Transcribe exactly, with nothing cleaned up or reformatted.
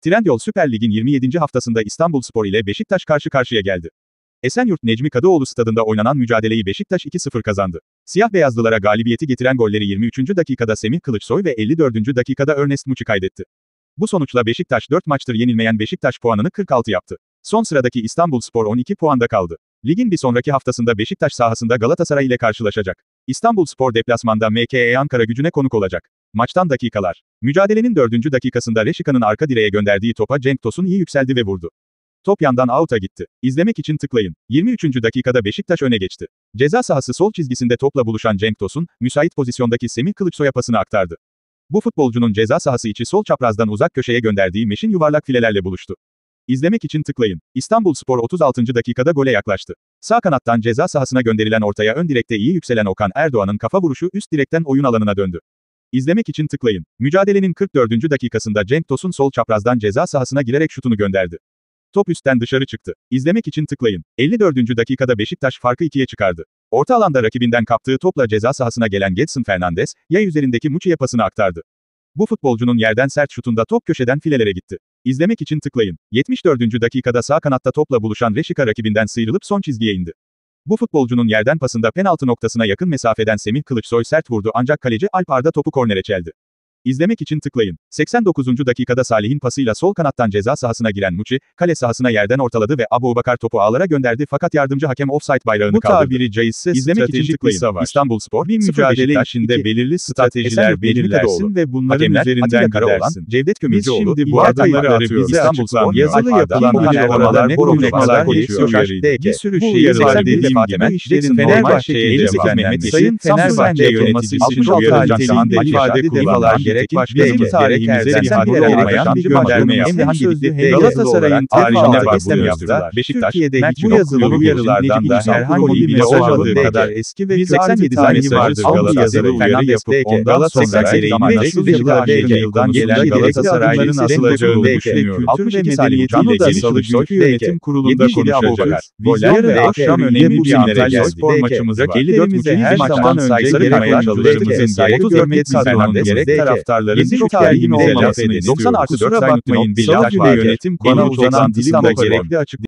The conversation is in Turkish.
Trendyol Süper Lig'in yirmi yedinci haftasında İstanbulspor ile Beşiktaş karşı karşıya geldi. Esenyurt Necmi Kadıoğlu stadında oynanan mücadeleyi Beşiktaş iki sıfır kazandı. Siyah beyazlılara galibiyeti getiren golleri yirmi üçüncü dakikada Semih Kılıçsoy ve elli dördüncü dakikada Ernest Muçi kaydetti. Bu sonuçla Beşiktaş dört maçtır yenilmeyen Beşiktaş puanını kırk altı yaptı. Son sıradaki İstanbulspor on iki puanda kaldı. Ligin bir sonraki haftasında Beşiktaş sahasında Galatasaray ile karşılaşacak. İstanbulspor deplasmanda M K E Ankaragücü'ne konuk olacak. Maçtan dakikalar. Mücadelenin dördüncü dakikasında Reşika'nın arka direğe gönderdiği topa Cenk Tosun iyi yükseldi ve vurdu. Top yandan out'a gitti. İzlemek için tıklayın. yirmi üçüncü dakikada Beşiktaş öne geçti. Ceza sahası sol çizgisinde topla buluşan Cenk Tosun, müsait pozisyondaki Semih Kılıçsoy'a pasını aktardı. Bu futbolcunun ceza sahası içi sol çaprazdan uzak köşeye gönderdiği meşin yuvarlak filelerle buluştu. İzlemek için tıklayın. İstanbulspor otuz altıncı dakikada gole yaklaştı. Sağ kanattan ceza sahasına gönderilen ortaya ön direkte iyi yükselen Okan Erdoğan'ın kafa vuruşu üst direkten oyun alanına döndü. İzlemek için tıklayın. Mücadelenin kırk dördüncü dakikasında Cenk Tosun sol çaprazdan ceza sahasına girerek şutunu gönderdi. Top üstten dışarı çıktı. İzlemek için tıklayın. elli dördüncü dakikada Beşiktaş farkı ikiye çıkardı. Orta alanda rakibinden kaptığı topla ceza sahasına gelen Gedson Fernandes, yay üzerindeki Muçi'ye pasını aktardı. Bu futbolcunun yerden sert şutunda top köşeden filelere gitti. İzlemek için tıklayın. yetmiş dördüncü dakikada sağ kanatta topla buluşan Reşika rakibinden sıyrılıp son çizgiye indi. Bu futbolcunun yerden pasında penaltı noktasına yakın mesafeden Semih Kılıçsoy sert vurdu ancak kaleci Alp Arda topu kornere çeldi. İzlemek için tıklayın. seksen dokuzuncu dakikada Salih'in pasıyla sol kanattan ceza sahasına giren Muçi, kale sahasına yerden ortaladı ve Abuubakar topu ağlara gönderdi fakat yardımcı hakem offside bayrağını Bu kaldırdı. tabiri caizse İzlemek için tıklayın. İstanbulspor bir mücadele Beşiktaş, içinde iki, belirli Stad, stratejiler Esenyurt, belirlersin ve bunların Hakemler, üzerinden Atilla Karaoğlan, gidersin. Cevdet Biz Kömürcüoğlu, şimdi bu İlker adımları Kaymakları atıyoruz. bize açıklandı. Yazılı Alp yapılan Arda, uygulamalar, ne konuşmalar konuşmalar gelişiyor. gelişiyor. D K. Bir sürü Bu şehir yazılar var dediğim dediğim gibi gibi işlerin Fenerbahçe'ye Fenerbahçe'ye elli sekiz düzenlenmesi, Sayın Fenerbahçe yönetmesi için altmış altı uyarıcı niteliğinde niteliğinde ifade ifade kullanılan kullanılan gerek gerek başka bizim gerek tarihimize seksen bir bir hamle yere olmayan yaklaşan bir bir gönderme gönderme hem yaptı. sözlü hem Galatasaray'ın yazılı tarihi olarak olarak bahsediyoruz. yaptılar. Beşiktaş, Türkiye'de Mert hiç bu yok. yazılı Konu uyarılardan da Necip herhangi Uysal bir mesaj olmadığı aldı. kadar eski ve seksen yedi tarihi tane vardır. mesaj aldı. Yazılı uyarı Fernandes yapıp D K. ondan sonra Galatasaray gereği zamanı beş yüz beş yıllar yıllar yıldan yıldan gelen gelen Galatasaray'ın Galatasaray'ın asılacağını asılacağını düşünüyor. kültür Kültür ve ve medeniyetiyle medeniyetiyle ilgili Salı Kılıçsoy günkü yönetim kurulunda konuşacağız. Yarın ve akşam önemli bir Antalya Spor maçımız var. Rakiplerimize her zaman saygı gerek oyuncularımızın gerek Hürmet kadronun gerek taraftarların çok tarihim olmamasını istiyoruz. doksan artı dört Kusura bakmayın, Salı Salı günü yönetim bana kurulu uzanan toplantısı dilimde gerekli gerekli açık